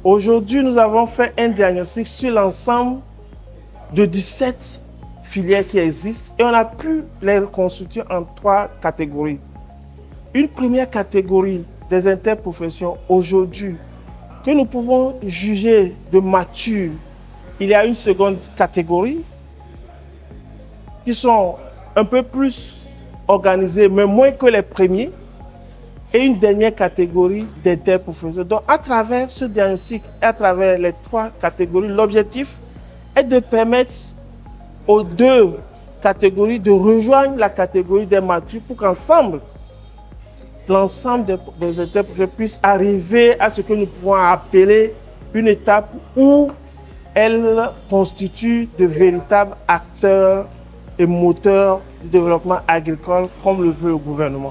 Aujourd'hui, nous avons fait un diagnostic sur l'ensemble de 17 filières qui existent et on a pu les constituer en 3 catégories. Une première catégorie des interprofessions aujourd'hui que nous pouvons juger de mature. Il y a une seconde catégorie qui sont un peu plus organisées, mais moins que les premiers. Et une dernière catégorie d'interprofessions. Donc, à travers ce diagnostic et à travers les 3 catégories, l'objectif est de permettre aux 2 catégories de rejoindre la catégorie des matures pour qu'ensemble, l'ensemble des interprofessions puissent arriver à ce que nous pouvons appeler une étape où elles constituent de véritables acteurs et moteurs du développement agricole comme le veut le gouvernement.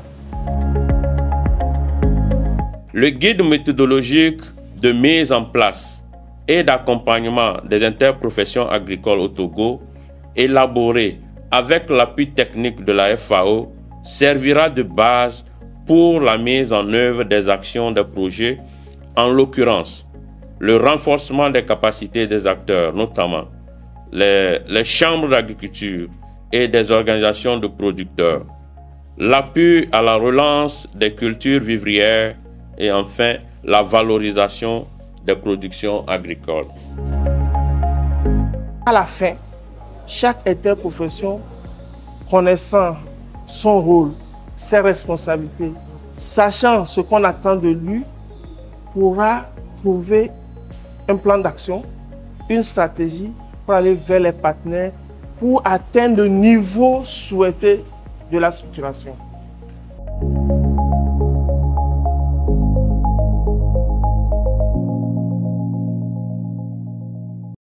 Le guide méthodologique de mise en place et d'accompagnement des interprofessions agricoles au Togo, élaboré avec l'appui technique de la FAO, servira de base pour la mise en œuvre des actions des projets, en l'occurrence le renforcement des capacités des acteurs, notamment les chambres d'agriculture et des organisations de producteurs, l'appui à la relance des cultures vivrières et enfin la valorisation des productions agricoles. À la fin, chaque interprofession, connaissant son rôle, ses responsabilités, sachant ce qu'on attend de lui, pourra trouver un plan d'action, une stratégie pour aller vers les partenaires pour atteindre le niveau souhaité de la structuration.